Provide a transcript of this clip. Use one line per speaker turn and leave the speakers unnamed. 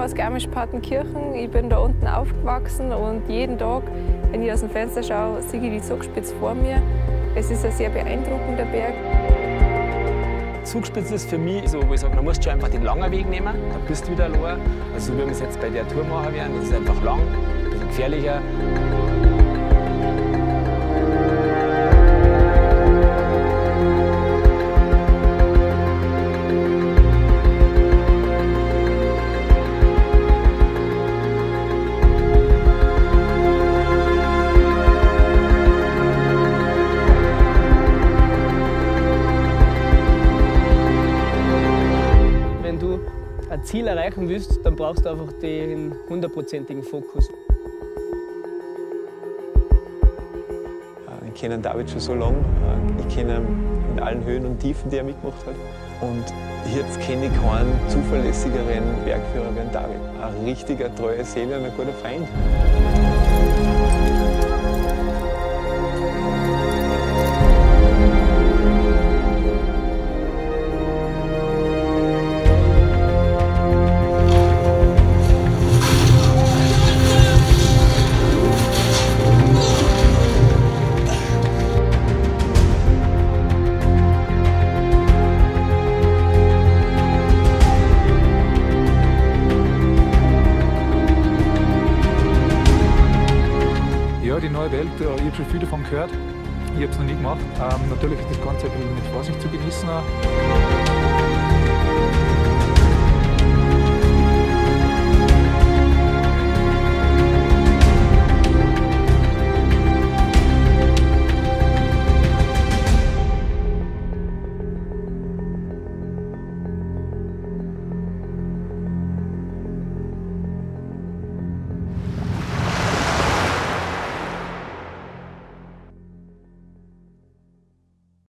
aus Garmisch-Partenkirchen. Ich bin da unten aufgewachsen und jeden Tag, wenn ich aus dem Fenster schaue, sehe ich die Zugspitze vor mir. Es ist ein sehr beeindruckender Berg.
Zugspitze ist für mich so, wo ich sage, man muss schon einfach den langen Weg nehmen, dann bist du wieder allein. Also wie wir es jetzt bei der Tour machen werden, das ist einfach lang, ein bisschen gefährlicher.
Wenn du ein Ziel erreichen willst, dann brauchst du einfach den 100%igen Fokus.
Ich kenne David schon so lange. Ich kenne ihn in allen Höhen und Tiefen, die er mitgemacht hat. Und jetzt kenne ich keinen zuverlässigeren Bergführer wie David. Ein richtiger, treuer Seele und ein guter Freund.
Ja, die neue Welt, ich habe schon viel davon gehört. Ich habe es noch nie gemacht. Natürlich ist das Ganze ein bisschen mit Vorsicht zu genießen.